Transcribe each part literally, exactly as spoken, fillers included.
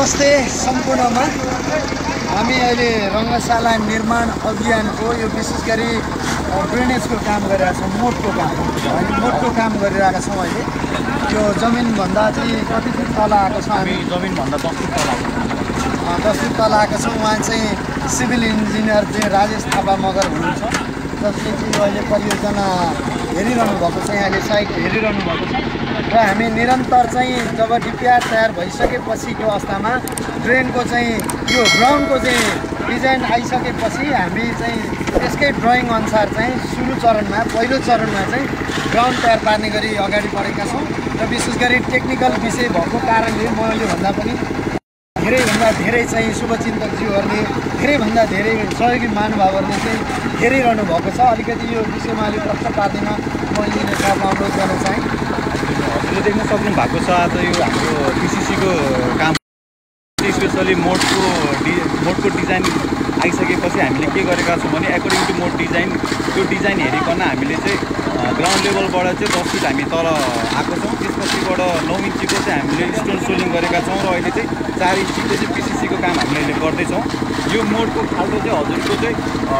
नमस्ते सम्पूर्णमा हामी अहिले रङ्गशाला निर्माण अभियानको यो विशेष गरी ड्रेनेजको काम गरिरहेका छौँ। मोटको काम हामी मोटको काम गरिरहेका छौँ। अहिले यो जमिनभन्दा चाहिँ कति फिट तल आएको छ? हामी जमिनभन्दा दस फिट तल आएको दस फिट तल आएको छौँ। उहाँ चाहिँ सिभिल इन्जिनियर चाहिँ राजेश थापा मगर हुनुहुन्छ, जसले चाहिँ यो अहिले परियोजना हेरिरहनु भएको छ, यहाँले साइट हेरिरहनु भएको छ। र हामी निरन्तर चाहिँ जब डिपिआर तयार भइसकेपछिको अवस्थामा ड्रेनको चाहिँ यो ग्राउन्डको चाहिँ डिजाइन आइसकेपछि हामी चाहिँ त्यसकै ड्रइङ अनुसार चाहिँ सुरु चरणमा पहिलो चरणमा चाहिँ ग्राउन्ड तयार पार्ने गरी अगाडि बढेका छौँ। र विशेष गरी टेक्निकल विषय भएको कारणले म योभन्दा पनि धेरैभन्दा धेरै चाहिँ शुभचिन्तकज्यूहरूले धेरैभन्दा धेरै सहयोगी महानुभावहरूले चाहिँ हेरिरहनु भएको छ। अलिकति यो विषयमा अलिक प्रश्न पार्दिन म इन्जिनियर साहबलाई अनुरोध गर्न चाहेँ। हजुरले देख्न सक्नु भएको छ आज यो हाम्रो पिसिसीको काम स्पेसली मोडको डि मोडको डिजाइन आइसकेपछि हामीले के गरेका छौँ भने एकोर्डिङ टु मोड डिजाइन त्यो डिजाइन हेरिकन हामीले चाहिँ ग्राउन्ड लेभलबाट चाहिँ दस फिट हामी तल आएको छौँ। त्यसपछिबाट नौ इन्चीको चाहिँ हामीले स्टोन सोलिङ गरेका छौँ र अहिले चाहिँ चार इन्चीको चाहिँ पिसिसीको काम हामीले अहिले गर्दैछौँ। यो मोडको खाल्डो चाहिँ हजुरको चाहिँ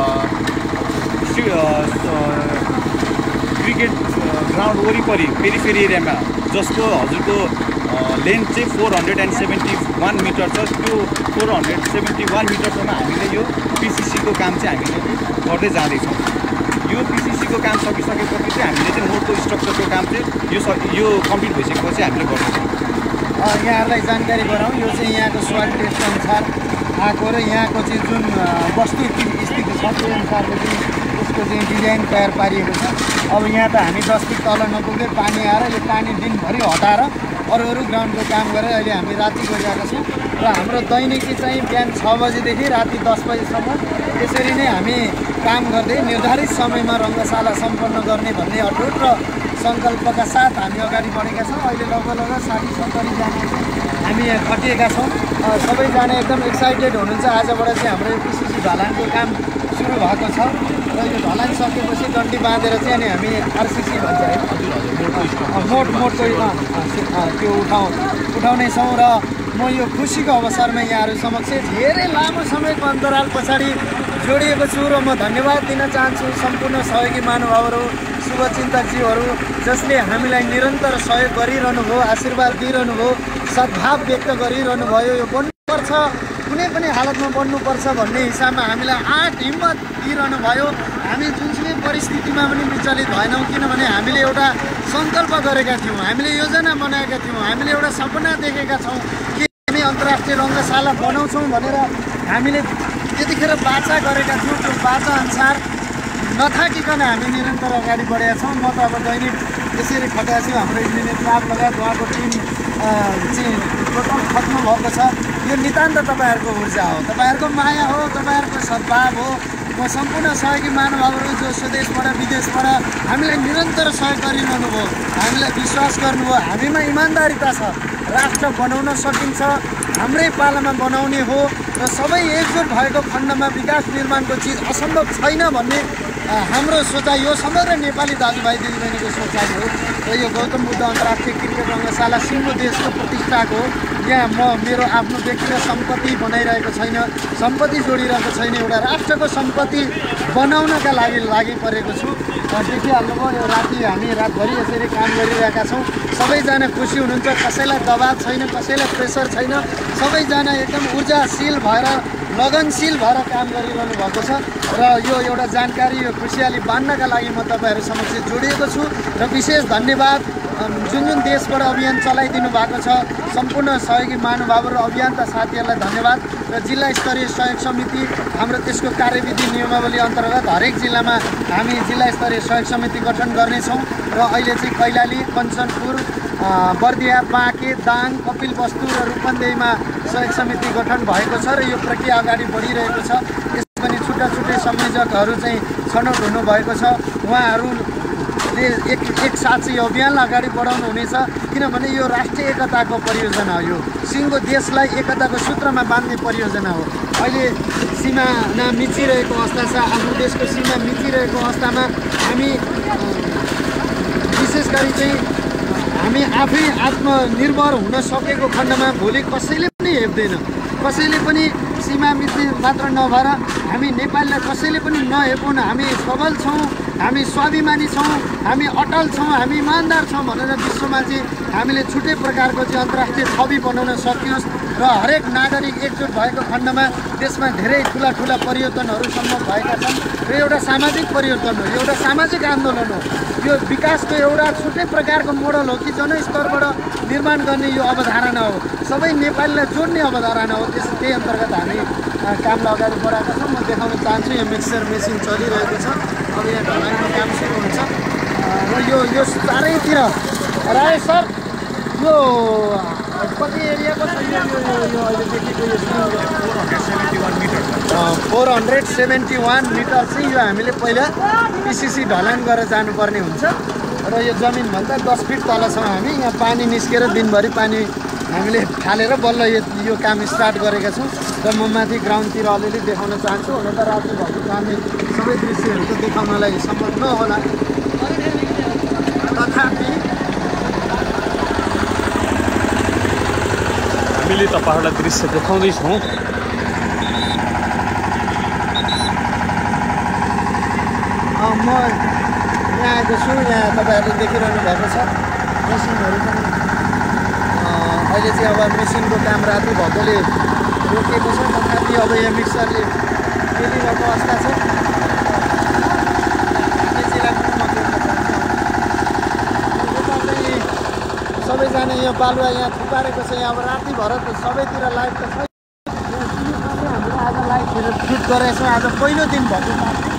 क्रिकेट ग्राउन्ड वरिपरि पेरिफेरी एरियामा जसको हजुरको लेन्थ चाहिँ four hundred and seventy one metre छ, त्यो फोर हन्ड्रेड सेभेन्टी वान मिटरसम्म हामीले यो पिसिसीको काम चाहिँ हामीले गर्दै जाँदैछौँ। यो पिसिसीको काम सकिसकेपछि चाहिँ हामीले चाहिँ मोडको स्ट्रक्चरको काम चाहिँ यो यो कम्प्लिट भइसकेपछि हामीले गर्दैछौँ। यहाँहरूलाई जानकारी गराउँ, यो चाहिँ यहाँको सोइल टेस्ट अनुसार आएको र यहाँको चाहिँ जुन वस्तु स्थिति छ त्यो अनुसारले चाहिँ यसको चाहिँ डिजाइन तयार पारिएको छ। अब यहाँ त हामी दस फिट तल नपुग्दै पानी आएर यो पानी दिनभरि हटाएर अरू अरू ग्राउन्डको काम गरेर अहिले हामी राति गइरहेका छौँ। र हाम्रो दैनिकी चाहिँ बिहान छ बजीदेखि राति दस बजीसम्म यसरी नै हामी काम गर्दै निर्धारित समयमा रङ्गशाला सम्पन्न गर्ने भन्ने अटुट र सङ्कल्पका साथ हामी अगाडि बढेका छौँ। अहिले लगभग लगभग साठी सत्तरीजना हामी यहाँ खटिएका छौँ। सबैजना एकदम एक्साइटेड हुनुहुन्छ। आजबाट चाहिँ हाम्रो यो पिसिसी ढलानको काम सुरु भएको छ र यो ढलान सकेपछि डन्डी बाँधेर चाहिँ अनि हामी आरसिसी भन्छ है मोट मोटको त्यो उठाउ उठाउनेछौँ। र म यो खुसीको अवसरमा यहाँहरू समक्ष धेरै लामो समयको अन्तराल पछाडि जोडिएको छु र म धन्यवाद दिन चाहन्छु सम्पूर्ण सहयोगी महानुभावहरू, शुभचिन्तकज्यूहरू, जसले हामीलाई निरन्तर सहयोग गरिरहनु भयो, आशीर्वाद दिइरहनु भयो, सद्भाव व्यक्त गरिरहनु भयो। यो बन्नुपर्छ, कुनै पनि हालतमा बन्नुपर्छ भन्ने हिसाबमा हामीलाई आँट हिम्मत दिइरहनु भयो। हामी जुनसुकै परिस्थितिमा पनि विचलित भएनौँ, किनभने हामीले एउटा सङ्कल्प गरेका थियौँ, हामीले योजना बनाएका थियौँ, हामीले एउटा सपना देखेका छौँ कि हामी अन्तर्राष्ट्रिय रङ्गशाला बनाउँछौँ भनेर हामीले त्यतिखेर बाचा गरेका थियौँ। त्यो बाचा अनुसार नथाकिकन हामी निरन्तर अगाडि बढेका छौँ। म त अब दैनिक यसरी खटेका छु। हाम्रो इन्जिनियर साहब लगायत उहाँको टिम चाहिँ टोटल खट्नु भएको छ। यो नितान्त तपाईँहरूको ऊर्जा हो, तपाईँहरूको माया हो, तपाईँहरूको सद्भाव हो। म सम्पूर्ण सहयोगी महानुभावहरू जो स्वदेशबाट विदेशबाट हामीलाई निरन्तर सहयोग गरिरहनु भयो, हामीलाई विश्वास गर्नुभयो, हामीमा इमान्दारिता छ, राष्ट्र बनाउन सकिन्छ, हाम्रै पालामा बनाउने हो र सबै एकजुट भएको खण्डमा विकास निर्माणको चिज असम्भव छैन भन्ने हाम्रो सोचाइ हो, समग्र नेपाली दाजुभाइ दिदीबहिनीको सोचाइ हो। र यो गौतम बुद्ध अन्तर्राष्ट्रिय क्रिकेट रङ्गशाला सिङ्गो देशको प्रतिष्ठाको यहाँ म मेरो आफ्नो व्यक्तिगत सम्पत्ति बनाइरहेको छैन, सम्पत्ति जोडिरहेको छैन, एउटा राष्ट्रको सम्पत्ति बनाउनका लागि लागि परेको छु। देखिहाल्नुभयो यो राति हामी रातभरि यसरी काम गरिरहेका छौँ। सबैजना खुसी हुनुहुन्छ, कसैलाई दबाब छैन, कसैलाई प्रेसर छैन, सबैजना एकदम ऊर्जाशील भएर लगनशील भएर काम गरिरहनु भएको छ। र यो एउटा जानकारी यो खुसियाली बाँड्नका लागि म तपाईँहरू समक्ष जोडिएको छु। र विशेष धन्यवाद जुन जुन देशबाट अभियान चलाइदिनु भएको छ सम्पूर्ण सहयोगी महानुभावहरू र अभियन्ता साथीहरूलाई धन्यवाद। र जिल्ला स्तरीय सहयोग समिति हाम्रो त्यसको कार्यविधि नियमावली अन्तर्गत हरेक जिल्लामा हामी जिल्ला स्तरीय सहयोग समिति गठन गर्नेछौँ। र अहिले चाहिँ कैलाली, कञ्चनपुर, बर्दिया, बाँके, दाङ, कपिलवस्तु र रूपन्देहीमा सहयोग समिति गठन भएको छ र यो प्रक्रिया अगाडि बढिरहेको छ। यसमा पनि छुट्टा छुट्टै संयोजकहरू चाहिँ छनौट हुनुभएको छ। उहाँहरूले एक एक साथ चाहिँ यो अभियानलाई अगाडि बढाउनु हुनेछ, किनभने यो राष्ट्रिय एकताको परियोजना हो। यो सिङ्गो देशलाई एकताको सूत्रमा बाँध्ने परियोजना हो। अहिले सीमाना मिचिरहेको अवस्था छ, आफ्नो देशको सीमा मिचिरहेको अवस्थामा हामी विशेष गरी चाहिँ हामी आफै आत्मनिर्भर हुन सकेको खण्डमा भोलि कसैले पनि हेप्दैन। कसैले पनि सीमा मिति मात्र नभएर हामी नेपाललाई कसैले पनि नहेपौँ, हामी सबल छौँ, हामी स्वाभिमानी छौँ, हामी अटल छौँ, हामी इमान्दार छौँ भनेर विश्वमा चाहिँ हामीले छुट्टै प्रकारको चाहिँ अन्तर्राष्ट्रिय छवि बनाउन सकियोस् र हरेक नागरिक एकजुट भएको खण्डमा देशमा धेरै ठुला ठुला परिवर्तनहरू सम्भव भएका छन् र एउटा सामाजिक परिवर्तन हो, एउटा सामाजिक आन्दोलन हो। यो विकासको एउटा छुट्टै प्रकारको मोडल हो कि जनस्तरबाट निर्माण गर्ने यो अवधारणा हो, सबै नेपालीलाई जोड्ने अवधारणा हो। त्यस त्यही अन्तर्गत हामी कामलाई अगाडि बढाएका छौँ। म देखाउन चाहन्छु यो मिक्सर मेसिन चलिरहेको छ, अब यहाँ ढलाइको काम सुरु हुन्छ र यो यो चारैतिर राय सर यो कति एरियाको छ यो यो अहिले देखेको यो four hundred seventy one metre चाहिँ यो हामीले पहिला पिसिसी ढलान गरेर जानुपर्ने हुन्छ र यो जमिनभन्दा दस फिट तलसम्म हामी यहाँ पानी निस्केर दिनभरि पानी हामीले फालेर बल्ल यो यो काम स्टार्ट गरेका छौँ र म माथि ग्राउन्डतिर अलिअलि देखाउन चाहन्छु। हुन त राति भएको कामले सबै दृश्यहरू त देखाउनलाई सम्भव नहोला, तथापि हामीले तपाईँहरूलाई दृश्य देखाउँदैछौँ। म यहाँ आएको छु, यहाँ तपाईँहरूले देखिरहनु भएको छ मेसिनहरू पनि अहिले चाहिँ अब मेसिनको काम राति भएकोले रोकिएको छ, तथापि अब यहाँ मिक्सरले खेलिरहेको अवस्था छ। सबैजना यो बालुवा यहाँ थुपारेको छ, यहाँ अब राति भएर त सबैतिर लाइट त छैन। हामीले आज लाइटतिर सुट गरेका छौँ, आज पहिलो दिन भएको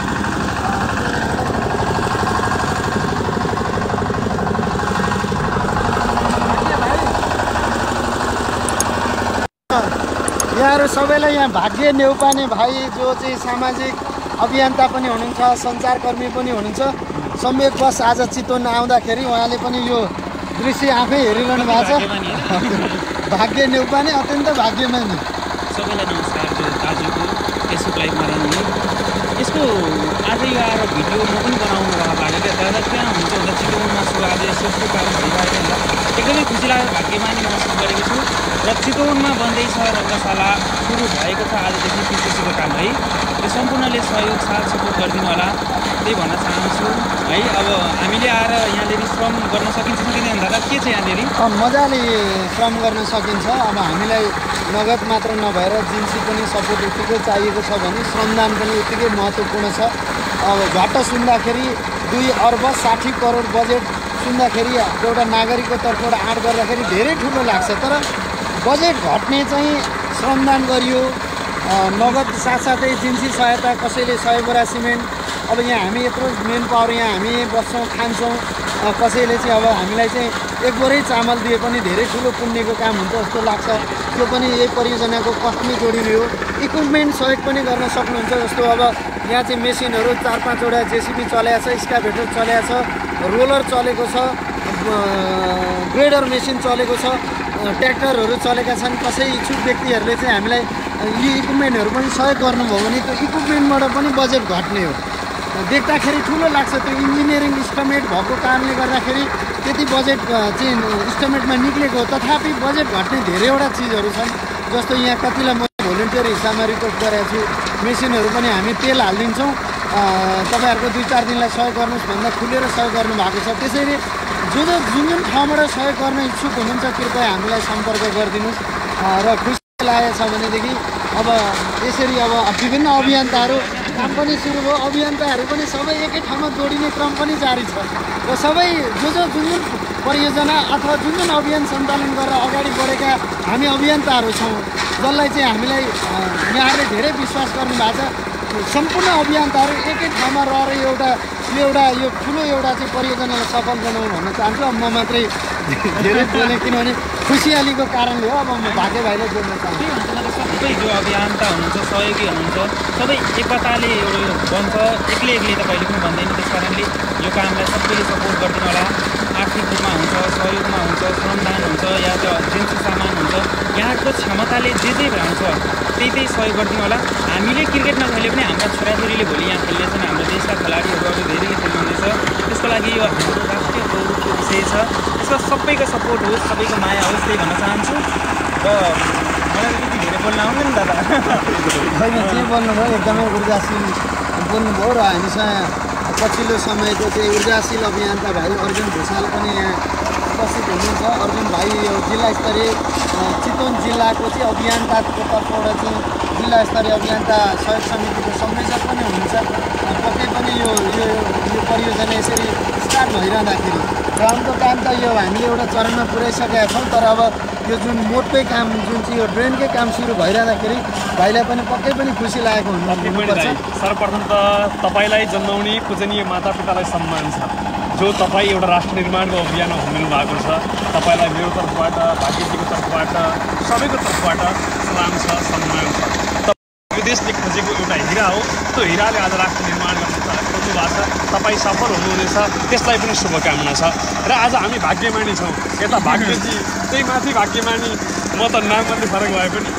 यहाँहरू सबैलाई यहाँ भाग्य नेउपाने भाइ जो चाहिँ सामाजिक अभियन्ता पनि हुनुहुन्छ, सञ्चारकर्मी पनि हुनुहुन्छ, संयोगवश आज चितवन आउँदाखेरि उहाँले पनि यो दृश्य आफै हेरिरहनु भएको छ। भाग्य नेउपाने अत्यन्त भाग्यमानी। सबैलाई नमस्कार। दाजुको फेसबुक लाइभमा रहनु यसको आज यो आएर भिडियो म पनि बनाउनु भएको क्या दादा कहाँ हुन्छ भन्दा चितवनमा छु आज यसको काम भइरहेको हुन्छ। एकदमै खुसी लाग्यो, भाग्यमानी महसुस गरेको छु र चितवनमा बन्दैछ रङ्गशाला सुरु भएको छ आजदेखि पिसिसीको काम है। यो सम्पूर्णले सहयोग साथ सपोर्ट गरिदिनु होला त्यही भन्न चाहन्छु है। अब हामीले आएर यहाँनिर श्रम गर्न सकिन्छ सकिँदैन दादा, के छ यहाँनिर? मजाले श्रम गर्न सकिन्छ। अब हामीलाई नगद मात्र नभएर जिन्सी पनि सपोर्ट उत्तिकै चाहिएको छ भने श्रमदान पनि उत्तिकै महत्त्वपूर्ण छ। अब घट्ट सुन्दाखेरि दुई अर्ब साठी करोड बजेट सुन्दाखेरि एउटा नागरिकको तर्फबाट आँट गर्दाखेरि धेरै ठुलो लाग्छ, तर बजेट घट्ने चाहिँ श्रमदान गरियो, नगद साथसाथै जिन्सी सहायता, कसैले सय बोरा सिमेन्ट। अब यहाँ हामी यत्रो मेन पावर यहाँ हामी बस्छौँ खान्छौँ, कसैले चाहिँ अब हामीलाई चाहिँ एक बोरै चामल दिए पनि धेरै ठुलो पुण्यको काम हुन्छ जस्तो लाग्छ। त्यो पनि यही परियोजनाको कस्टमै जोडिने हो। इक्विपमेन्ट सहयोग पनि गर्न सक्नुहुन्छ, जस्तो अब यहाँ चाहिँ मेसिनहरू चार पाँचवटा जेसिबी चलेको छ, स्काभेटर चलेको छ, रोलर चलेको छ, ग्रेडर मेसिन चलेको छ, ट्र्याक्टरहरू चलेका छन्। कसै इच्छुक व्यक्तिहरूले चाहिँ हामीलाई यी इक्विपमेन्टहरू पनि सहयोग गर्नुभयो भने त्यो इक्विपमेन्टबाट पनि बजेट घट्ने हो। देख्दाखेरि ठुलो लाग्छ, त्यो इन्जिनियरिङ इस्टिमेट भएको कारणले गर्दाखेरि त्यति बजेट चाहिँ इस्टिमेटमा निक्लेको, तथापि बजेट घट्ने धेरैवटा चिजहरू छन्। जस्तो यहाँ कतिलाई म भोलिन्टियर हिसाबमा रिपोर्ट गरेको छु, मेसिनहरू पनि हामी तेल हालिदिन्छौँ, तपाईँहरूको दुई चार दिनलाई सहयोग गर्नुहोस् भन्दा खुलेर सहयोग गर्नुभएको छ। त्यसैले जो जो जुन जुन ठाउँबाट सहयोग गर्न इच्छुक हुनुहुन्छ कृपया हामीलाई सम्पर्क गरिदिनुहोस् र खुसी लागेको छ भनेदेखि अब यसरी अब विभिन्न अभियन्ताहरू काम पनि सुरु भयो, अभियन्ताहरू पनि सबै एकै ठाउँमा जोडिने क्रम पनि जारी छ र सबै जो जो जुन जुन परियोजना अथवा जुन जुन अभियान सञ्चालन गरेर अगाडि बढेका हामी अभियन्ताहरू छौँ, जसलाई चाहिँ हामीलाई यहाँहरूले धेरै विश्वास गर्नुभएको छ। सम्पूर्ण अभियन्ताहरू एकै ठाउँमा रहेर एउटा यो एउटा यो ठुलो एउटा चाहिँ परियोजनालाई सफल बनाउनु भन्न चाहन्छु। अब म मात्रै धेरै बोलेँ किनभने खुसियालीको कारणले हो। अब म भाग्य भाइलाई जोड्न चाहन्छु। सबै जो अभियन्ता हुनुहुन्छ, सहयोगी हुनुहुन्छ, सबै एकताले एउटा बन्छ, एक्लै एक्लै त कहिले पनि भन्दैन। त्यस कारणले यो कामलाई सबैले सपोर्ट गरिदिनु होला। आर्थिक रूपमा हुन्छ, सहयोगमा हुन्छ, श्रमदान हुन्छ, या त जिन्सी सामान हुन्छ, यहाँको क्षमताले जे जे भ्याउँछ त्यही त्यही सहयोग गरिदिनु होला। हामीले क्रिकेट नखेले पनि हाम्रा छोराछोरीले भोलि यहाँ खेल्नेछन्, हाम्रो देशका खेलाडीहरू अब धेरैले खेल्नुहुनेछ। त्यसको लागि यो हाम्रो राष्ट्रिय गौरवको विषय छ। यसमा सबैको सपोर्ट होस्, सबैको माया होस्, त्यही भन्न चाहन्छु। र मलाई बोल्न आउँदैन दादा होइन जे बोल्नुभयो एकदमै ऊर्जाशील बोल्नुभयो र हामीसँग पछिल्लो समयको चाहिँ ऊर्जाशील अभियन्ता भाइ अर्जुन भुषाल पनि यहाँ उपस्थित हुनुहुन्छ। अर्जुन भाइ यो जिल्ला स्तरीय चितवन जिल्लाको चाहिँ अभियन्ताको तर्फबाट चाहिँ जिल्ला स्तरीय अभियन्ता सहयोग समितिको संयोजक पनि हुनुहुन्छ। पक्कै पनि यो यो यो परियोजना यसरी स्टार्ट भइरहँदाखेरि ग्राउन्डको काम त यो हामीले एउटा चरणमा पुर्याइसकेका छौँ, तर अब यो जुन मोडकै काम जुन चाहिँ यो ड्रेनकै काम सुरु भइरहँदाखेरि भाइलाई पनि पक्कै पनि खुसी लागेको हुनुपर्छ। सर्वप्रथम त तपाईँलाई जन्माउने पूजनीय माता पितालाई सम्मान छ, जो तपाईँ एउटा राष्ट्र निर्माणको अभियानमा हुमिल्नु भएको छ। तपाईँलाई मेरो तर्फबाट, भाग्यजीको तर्फबाट, सबैको तर्फबाट सलाम छ, सम्मान छ। यो देशले खोजेको एउटा हिरा हो, त्यो हिराले आज राष्ट्र निर्माण गर्न खोज्नु भएको छ। तपाईँ सफल हुनुहुनेछ, त्यसलाई पनि शुभकामना छ। र आज हामी भाग्यमानी छौँ। यता भाग्यजी त्यही माथि भाग्यमानी, म त नाम मात्रै फरक भए पनि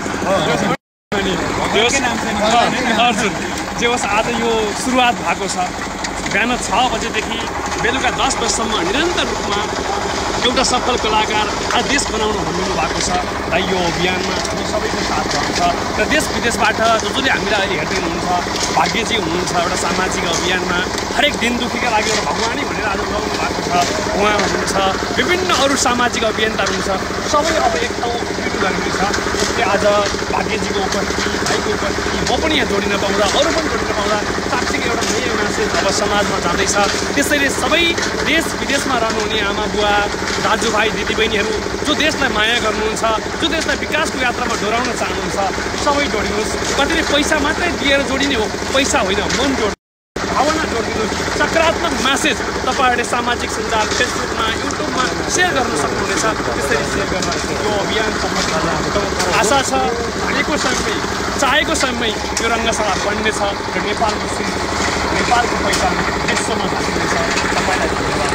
अर्जुन जे होस्, आज यो सुरुवात भएको छ। बिहान छ बजेदेखि बेलुका दस बजीसम्म निरन्तर रूपमा एउटा सफल कलाकार आज देश बनाउन हुनु भएको छ। र यो अभियानमा हामी सबैको साथ रहन्छ र देश विदेशबाट जो जसले हामीलाई अहिले हेर्दै हुनुहुन्छ, भाग्यजी हुनुहुन्छ एउटा सामाजिक अभियानमा हरेक दिन दुखीका लागि एउटा भगवानी भनेर आज लगाउनु भएको छ। उहाँ हुनुहुन्छ, विभिन्न अरू सामाजिक अभियन्ताहरू हुन्छ, सबै अब एक ठाउँ भेट गर्ने छ। जसले आज भाग्यजीको उपस्थिति, भाइको उपस्थिति, म पनि यहाँ जोडिन पाउँदा, अरू पनि जोडिन पाउँदा साँच्चीकै एउटा नयाँ मान्छे अब समाजमा जाँदैछ। त्यसैले सबै देश विदेशमा रहनुहुने आमा बुवा, दाजुभाइ, दिदीबहिनीहरू जो देशलाई माया गर्नुहुन्छ, जो देशलाई विकासको यात्रामा डोराउन चाहनुहुन्छ, सबै जोडिनुहोस्। कतिले पैसा मात्रै दिएर जोडिने हो, पैसा होइन, मन जोड भावना जोडिदिनुहोस्। सकारात्मक म्यासेज तपाईँहरूले सामाजिक सञ्जाल फेसबुकमा, युट्युबमा सेयर गर्न सक्नुहुनेछ। त्यसरी सेयर गर्न यो अभियान सफल गर्न आशा छ। भनेको समयमै, चाहेको समयमै यो रङ्गशाला बन्नेछ र नेपालको सिंह, नेपालको पहिचान विश्वमा झाँक्नेछ। तपाईँलाई धन्यवाद।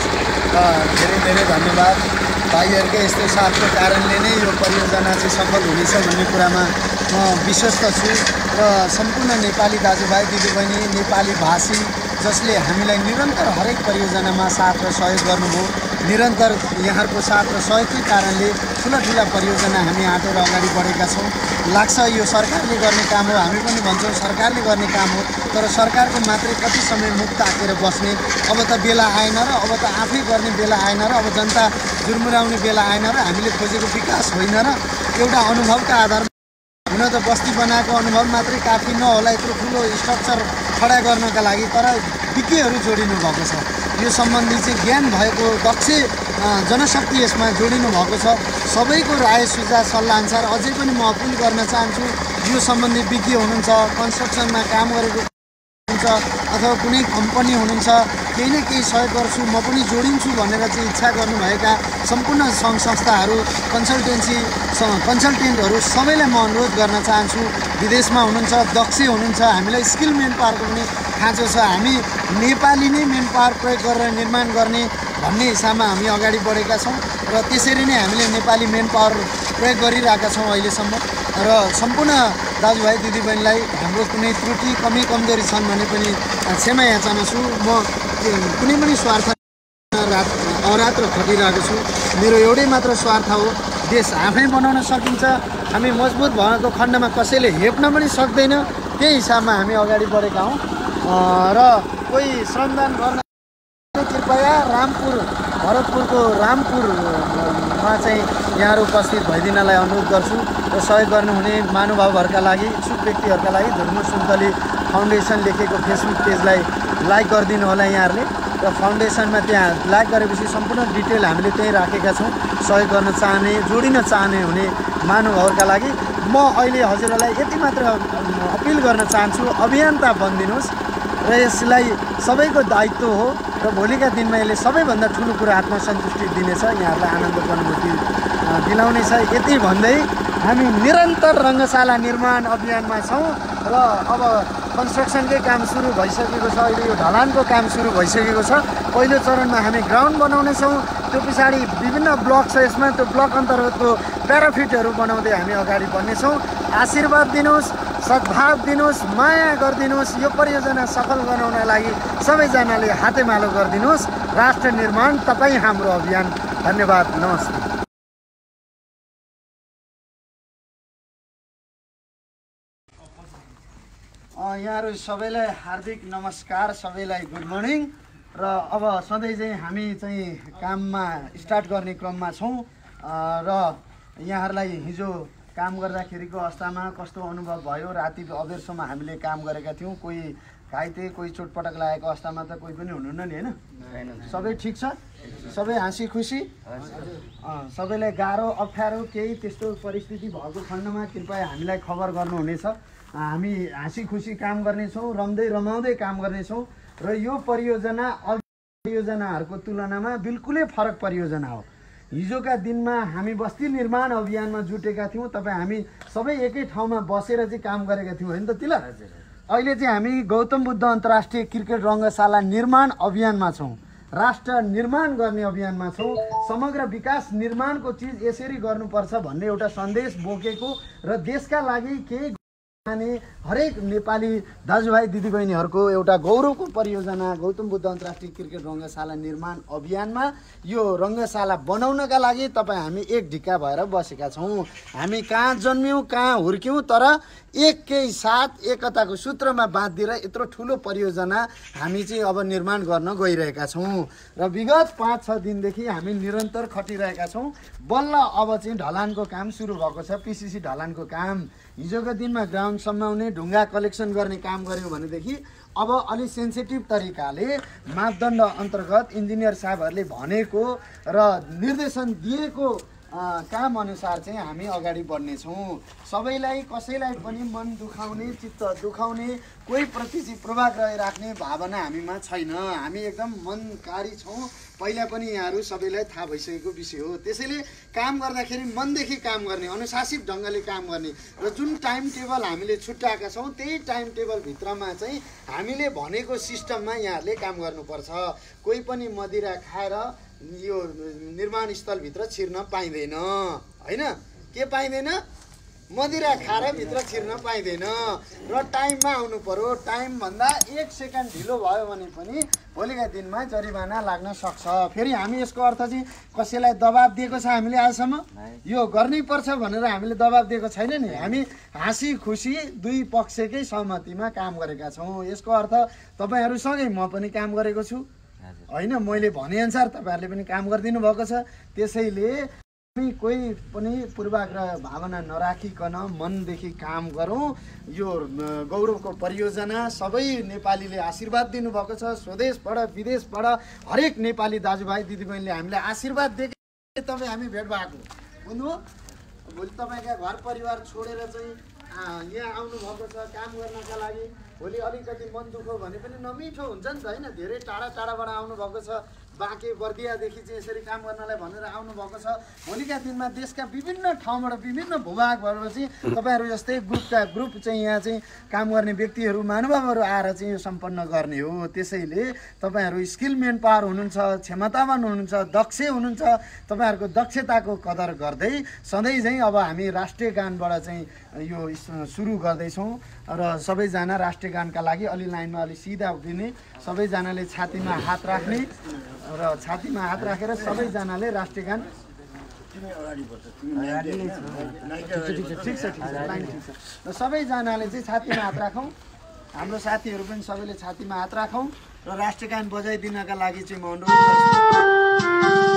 धेरै धेरै धन्यवाद। भाइहरूकै यस्तो साथको कारणले नै यो परियोजना चाहिँ सफल हुनेछ भन्ने कुरामा म विश्वस्त छु। र सम्पूर्ण नेपाली दाजुभाइ दिदीबहिनी, नेपाली भाषी जसले हामीलाई निरन्तर हरेक परियोजनामा साथ र सहयोग गर्नुभयो, निरन्तर यहाँहरूको साथ र सहयोगकै कारणले ठुला ठुला परियोजना हामी आँटेर अगाडि बढेका छौँ। लाग्छ यो सरकारले गर्ने काम हो, हामी पनि भन्छौँ सरकारले गर्ने काम हो, तर सरकारको मात्रै कति समय मुख ताकेर बस्ने, अब त बेला आएन र अब त आफै गर्ने बेला आएन र अब जनता जुर्मुराउने बेला आएन र हामीले खोजेको विकास होइन र एउटा अनुभवका आधारमा हुन त बस्ती बनाएको अनुभव मात्रै काफी नहोला यत्रो ठुलो स्ट्रक्चर खडा गर्नका लागि, तर विज्ञहरू जोडिनु भएको छ। यो सम्बन्धी चाहिँ ज्ञान भएको दक्ष जनशक्ति यसमा जोडिनु भएको छ। सबैको राय सुझाव सल्लाह अनुसार अझै पनि म अपिल गर्न चाहन्छु, यो सम्बन्धी विज्ञ हुनुहुन्छ, कन्स्ट्रक्सनमा काम गरेको हुन्छ अथवा कुनै कम्पनी हुनुहुन्छ, केही न केही सहयोग गर्छु, म पनि जोडिन्छु भनेर चाहिँ इच्छा गर्नुभएका सम्पूर्ण सङ्घ संस्थाहरू, कन्सल्टेन्सी कन्सल्टेन्टहरू सबैलाई म अनुरोध गर्न चाहन्छु। विदेशमा हुनुहुन्छ, दक्ष हुनुहुन्छ, हामीलाई स्किल मेन पावरको पनि खाँचो छ। हामी नेपाली नै मेन पावर प्रयोग गरेर निर्माण गर्ने भन्ने हिसाबमा हामी अगाडि बढेका छौँ र त्यसरी नै हामीले नेपाली मेन पावर प्रयोग गरिरहेका छौँ अहिलेसम्म। र सम्पूर्ण दाजुभाइ दिदीबहिनीलाई हाम्रो कुनै त्रुटि कमी कमजोरी छन् भने पनि क्षमा याचना छु। म कुनै पनि स्वार्थ रात अरात्र खटिरहेको छु। मेरो एउटै मात्र स्वार्थ हो, देश आफै बनाउन सकिन्छ, हामी मजबुत भएको खण्डमा कसैले हेप्न पनि सक्दैन, त्यही हिसाबमा हामी अगाडि बढेका हौँ। र कोही श्रमदान गर्न कृपया रामपुर भरतपुरको रामपुरमा चाहिँ यहाँहरू उपस्थित भइदिनलाई अनुरोध गर्छु र सहयोग गर्नुहुने महानुभावहरूका लागि, इच्छुक व्यक्तिहरूका लागि धर्म सुन्तली फाउन्डेसन लेखेको फेसबुक पेजलाई लाइक गरिदिनु होला यहाँहरूले। र फाउन्डेसनमा त्यहाँ लाइक गरेपछि सम्पूर्ण डिटेल हामीले त्यहीँ राखेका छौँ। सहयोग गर्न चाहने, जोडिन चाहने हुने महानुभावहरूका लागि म अहिले हजुरहरूलाई यति मात्र अपिल गर्न चाहन्छु, अभियन्ता बनिदिनुहोस् र यसलाई सबैको दायित्व हो र भोलिका दिनमा यसले सबैभन्दा ठुलो कुरा आत्मसन्तुष्टि दिनेछ, यहाँहरूलाई आनन्दको अनुभूति दिलाउनेछ। यति भन्दै हामी निरन्तर रङ्गशाला निर्माण अभियानमा छौँ र अब कन्स्ट्रक्सनकै काम सुरु भइसकेको छ। अहिले यो ढलानको काम सुरु भइसकेको छ। पहिलो चरणमा हामी ग्राउन्ड बनाउनेछौँ, त्यो पछाडि विभिन्न ब्लक छ यसमा, त्यो ब्लक अन्तर्गतको प्याराफिटहरू बनाउँदै हामी अगाडि बढ्नेछौँ। आशीर्वाद दिनुहोस्, सद्भाव दिनुहोस्, माया गरिदिनुहोस्। यो परियोजना सफल बनाउनका लागि सबैजनाले हातेमालो गरिदिनुहोस्। राष्ट्र निर्माण तपाईँ हाम्रो अभियान। धन्यवाद, नमस्ते। यहाँहरू सबैलाई हार्दिक नमस्कार, सबैलाई गुड मर्निङ। र अब सधैँ चाहिँ हामी चाहिँ काममा स्टार्ट गर्ने क्रममा छौँ र यहाँहरूलाई हिजो काम गर्दाखेरिको अवस्थामा कस्तो अनुभव भयो, राति अबेरसम्म हामीले काम गरेका थियौँ। कोही घाइते, कोही चोटपटक लागेको अवस्थामा त कोही पनि हुनुहुन्न नि, होइन? सबै ठिक छ? सबै हाँसी खुसी? सबैलाई गाह्रो अप्ठ्यारो केही त्यस्तो परिस्थिति भएको खण्डमा कृपया हामीलाई खबर गर्नुहुनेछ। हामी हाँसी खुसी काम गर्नेछौँ, रम्दै रमाउँदै काम गर्नेछौँ र यो परियोजना अघि परियोजनाहरूको तुलनामा बिल्कुलै फरक परियोजना हो। हिजोका दिनमा हामी बस्ती निर्माण अभियानमा जुटेका थियौँ, तपाईँ हामी सबै एकै ठाउँमा बसेर चाहिँ काम गरेका थियौँ, होइन त तिलक? अहिले चाहिँ हामी गौतम बुद्ध अन्तर्राष्ट्रिय क्रिकेट रङ्गशाला निर्माण अभियानमा छौँ, राष्ट्र निर्माण गर्ने अभियानमा छौँ। समग्र विकास निर्माणको चिज यसरी गर्नुपर्छ भन्ने एउटा सन्देश बोकेको र देशका लागि केही हरेक नेपाली दाजुभाइ दिदीबहिनीहरूको एउटा गौरवको परियोजना गौतम बुद्ध अन्तर्राष्ट्रिय क्रिकेट रङ्गशाला निर्माण अभियानमा यो रङ्गशाला बनाउनका लागि तपाईँ हामी एक ढिक्का भएर बसेका छौँ। हामी कहाँ जन्म्यौँ, कहाँ हुर्क्यौँ, तर एकै साथ एकताको सूत्रमा बाँधिएर यत्रो ठुलो परियोजना हामी चाहिँ अब निर्माण गर्न गइरहेका छौँ र विगत पाँच छ दिनदेखि हामी निरन्तर खटिरहेका छौँ। बल्ल अब चाहिँ ढलानको काम सुरु भएको छ, पिसिसी ढलानको काम। हिजोको दिनमा ग्राउन्ड सम्माउने, ढुङ्गा कलेक्सन गर्ने काम गऱ्यौँ भनेदेखि अब अलि सेन्सिटिभ तरिकाले मापदण्ड अन्तर्गत इन्जिनियर साहबहरूले भनेको र निर्देशन दिएको काम अनुसार चाहिँ हामी अगाडि बढ्नेछौँ। सबैलाई कसैलाई पनि मन दुखाउने, चित्त दुखाउने, कोही प्रति चाहिँ पूर्वाग्रह राख्ने भावना हामीमा छैन। हामी एकदम मनकारी छौँ, पहिला पनि यहाँहरू सबैलाई थाहा भइसकेको विषय हो। त्यसैले काम गर्दाखेरि मनदेखि काम गर्ने, अनुशासित ढङ्गले काम गर्ने र जुन टाइम टेबल हामीले छुट्याएका छौँ त्यही टाइम टेबलभित्रमा चाहिँ हामीले भनेको सिस्टममा यहाँहरूले काम गर्नुपर्छ। कोही पनि मदिरा खाएर यो निर्माण स्थलभित्र छिर्न पाइँदैन, होइन? के पाइँदैन? मदिरा खाएर भित्र छिर्न पाइँदैन र टाइममा आउनु पर्यो। टाइमभन्दा एक सेकेन्ड ढिलो भयो भने पनि भोलिका दिनमा जरिवाना लाग्न सक्छ। फेरि हामी यसको अर्थ चाहिँ कसैलाई दबाब दिएको छ हामीले आजसम्म? यो गर्नै पर्छ भनेर हामीले दबाब दिएको छैन नि। हामी हाँसी खुसी दुई पक्षकै सहमतिमा काम गरेका छौँ। यसको अर्थ तपाईँहरूसँगै म पनि काम गरेको छु, होइन? मैले भनेअनुसार तपाईँहरूले पनि काम गरिदिनु भएको छ। त्यसैले हामी कोही पनि पूर्वाग्रह भावना नराखिकन मनदेखि काम गरौँ। यो गौरवको परियोजना सबै नेपालीले आशीर्वाद दिनुभएको छ। स्वदेशबाट विदेशबाट हरेक नेपाली दाजुभाइ दिदीबहिनीले हामीलाई आशीर्वाद दिए तपाईँ हामी भेट भएको बुझ्नु। भोलि तपाईँका घर परिवार छोडेर चाहिँ यहाँ आउनुभएको छ काम गर्नका लागि। भोलि अलिकति मन दुःख भने पनि नमिठो हुन्छ नि त, होइन? धेरै टाढा टाढाबाट आउनुभएको छ, बाँके बर्दियादेखि चाहिँ यसरी काम गर्नलाई भनेर आउनुभएको छ। भोलिका दिनमा देशका विभिन्न ठाउँबाट विभिन्न भूभागबाट चाहिँ तपाईँहरू जस्तै ग्रुपका ग्रुप चाहिँ यहाँ चाहिँ काम गर्ने व्यक्तिहरू, महानुभावहरू आएर चाहिँ यो सम्पन्न गर्ने हो। त्यसैले तपाईँहरू स्किल मेन पावर हुनुहुन्छ, क्षमतावान हुनुहुन्छ, दक्ष हुनुहुन्छ। तपाईँहरूको दक्षताको कदर गर्दै सधैँ चाहिँ अब हामी राष्ट्रिय गानबाट चाहिँ यो सुरु गर्दैछौँ र सबैजना राष्ट्रिय गानका लागि अलि लाइनमा अलि सिधा उभिने, सबैजनाले छातीमा हात राख्ने र छातीमा हात राखेर सबैजनाले राष्ट्रिय गान ठिक छ, ठिक छ, लाइन ठिक छ र सबैजनाले चाहिँ छातीमा हात राखौँ। हाम्रो साथीहरू पनि सबैले छातीमा हात राखौँ र राष्ट्रिय गान बजाइदिनका लागि चाहिँ म अनुरोध गर्छु।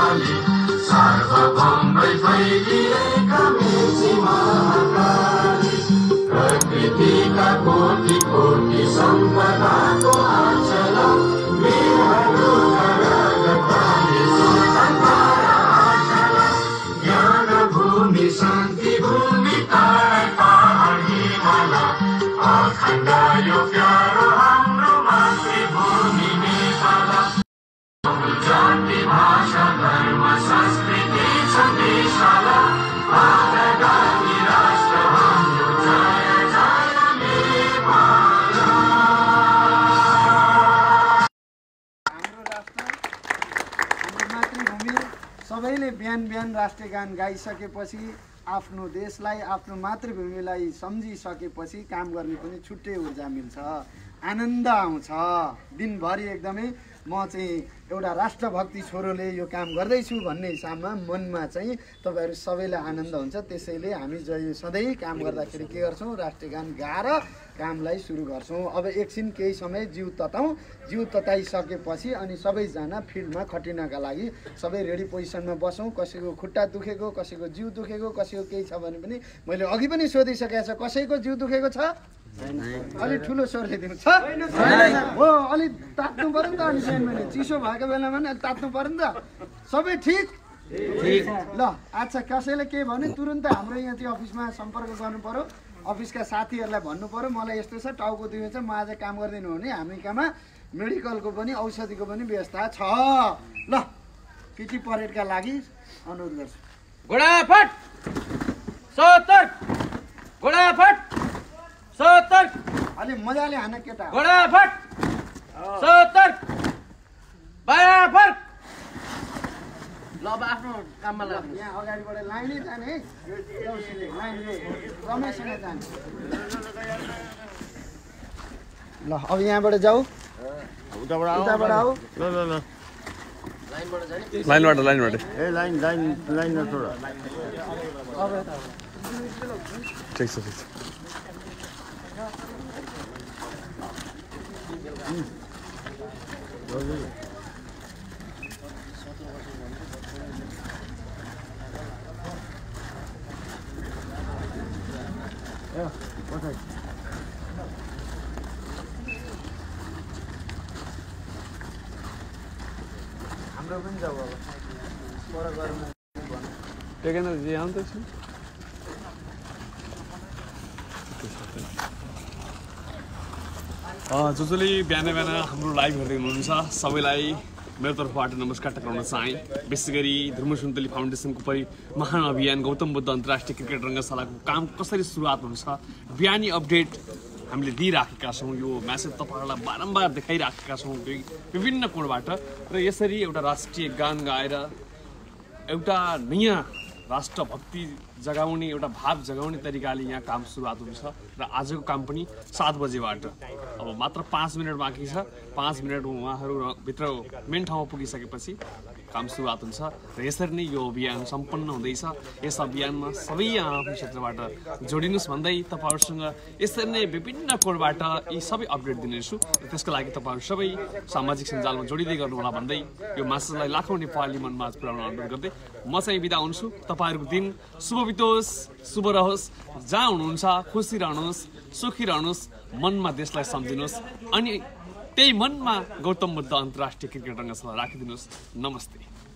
सार्वभौम फैलिएका मेची महाकाली बिहान बिहान राष्ट्रिय गान गाइसकेपछि आफ्नो देशलाई आफ्नो मातृभूमिलाई सम्झिसकेपछि काम गर्ने पनि छुट्टै ऊर्जा मिल्छ, आनन्द आउँछ। दिनभरि एकदमै म चाहिँ एउटा राष्ट्रभक्ति छोरोले यो काम गर्दैछु भन्ने हिसाबमा मनमा चाहिँ तपाईँहरू सबैलाई आनन्द हुन्छ। त्यसैले हामी जहिले सधैँ काम गर्दाखेरि के गर्छौँ, राष्ट्रिय गान गाएर कामलाई सुरु गर्छौँ। अब एकछिन केही समय जिउ तताउँ, जिउ तताइसकेपछि अनि सबैजना फिल्डमा खटिनका लागि सबै रेडी पोजिसनमा बसौँ। कसैको खुट्टा दुखेको, कसैको जिउ दुखेको, कसैको केही छ भने पनि मैले अघि पनि सोधिसकेको छ, कसैको जिउ दुखेको छ? अलिक ठुलो स्वरले दिनु छ हो, अलिक तात्नु पऱ्यो नि त। अनि सानो चिसो भएको बेलामा नि अलिक तात्नु पऱ्यो नि त। सबै ठिक ल। अच्छा, कसैले के भने तुरुन्त हाम्रो यहाँ चाहिँ अफिसमा सम्पर्क गर्नु पऱ्यो, अफिसका साथीहरूलाई भन्नु पऱ्यो मलाई यस्तो छ, टाउको दुखेको छ, म आज काम गर्दिनँ भने हामी कहाँ मेडिकलको पनि औषधिको पनि व्यवस्था छ। ल, पिटी परेडका लागि अनुरोध गर्छु। घोडाफट सत्तर, घोडाफट सत्तर, अलि मजाले हान केटा। घोडाफट सत्तर, बायाफट। ल अब आफ्नो काममा लाग्नु। यहाँ अगाडिबाट लाइनै जाने है, देउसीले लाइन रमेशसँग जाने। ल अब यहाँबाट जाऊ, उताबाट आऊ। ल ल ल लाइनबाट जाने। लाइनबाट लाइनबाट ए लाइन लाइन लाइन नछोड। ठिक छ ठिक छ। हाम्रो पनि जाऊ अब पर गरौँ। टेकेन्द्रजी आउँदैछ। जो जसले बिहान बिहान हाम्रो लाइभ हेर्दै हुनुहुन्छ सबैलाई मेरो तर्फबाट नमस्कार टक्राउन चाहेँ। विशेष गरी धर्म सुन्तली फाउन्डेसनको परि महान अभियान गौतम बुद्ध अन्तर्राष्ट्रिय क्रिकेट रङ्गशालाको काम कसरी सुरुवात हुन्छ, बिहानी अपडेट हामीले दिइराखेका छौँ। यो म्यासेज तपाईँहरूलाई बारम्बार देखाइराखेका छौँ विभिन्न कोणबाट। र यसरी एउटा राष्ट्रिय गान गाएर एउटा नयाँ राष्ट्रभक्ति जगाउने, एउटा भाव जगाउने तरिकाले यहाँ काम सुरुवात हुन्छ। र आजको काम पनि सात बजेबाट अब मात्र पाँच मिनट बाँकी छ। पाँच मिनट उहाँहरू भित्र मेन ठाउँमा पुगिसकेपछि काम सुरुवात हुन्छ। र यसरी नै यो अभियान सम्पन्न हुँदैछ। यस अभियानमा सबै आफ्नो क्षेत्रबाट जोडिनुहोस् भन्दै तपाईँहरूसँग यसरी नै विभिन्न कोणबाट यी सबै अपडेट दिनेछु। र त्यसको लागि तपाईँहरू सबै सामाजिक सञ्जालमा जोडिँदै गर्नु होला भन्दै यो म्यासेजलाई लाखौँ नेपाली मनमाझ पुर्याउन अनुरोध गर्दै म चाहिँ बिदा हुन्छु। तपाईँहरूको दिन शुभ बितोस्, शुभ रहोस्। जहाँ हुनुहुन्छ खुसी रहनुहोस्, सुखी रहनुहोस्, मनमा देशलाई सम्झिनुहोस् अनि त्यही मनमा गौतम बुद्ध अन्तर्राष्ट्रिय क्रिकेट रङ्गशाला राखिदिनुहोस्। नमस्ते।